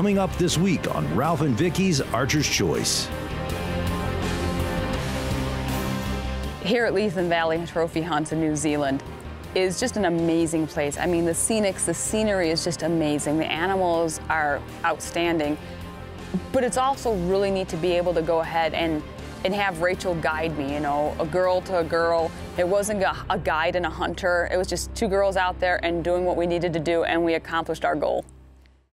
coming up this week on Ralph and Vicki's Archer's Choice. Here at Leithen Valley Trophy Hunts in New Zealand is just an amazing place. I mean, the scenery is just amazing. The animals are outstanding, but it's also really neat to be able to go ahead and have Rachel guide me, you know, a girl to a girl. It wasn't a guide and a hunter. It was just two girls out there and doing what we needed to do, and we accomplished our goal.